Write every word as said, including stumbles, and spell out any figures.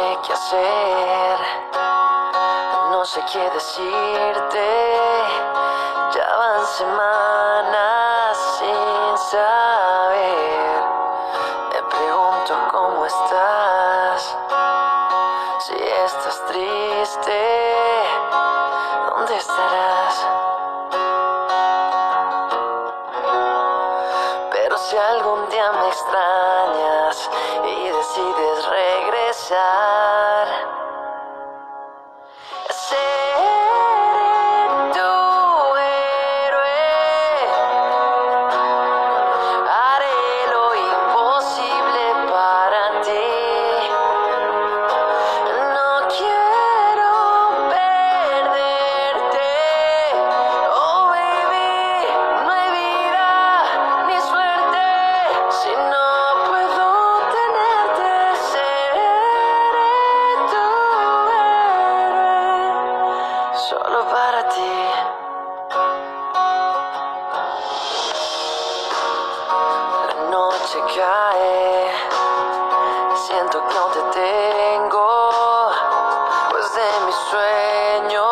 sé qué hacer, no sé qué decirte. Ya van semanas sin saber. Me pregunto cómo estás, si estás triste, ¿dónde estarás? Pero si algún día me extrañas y decides regresar, seré tu héroe. Haré lo imposible para ti. No quiero perderte. Oh baby, no hay vida ni suerte si no puedo tenerte. Seré tu héroe solo para ti. La noche cae, siento que no te tengo, pues de mis sueños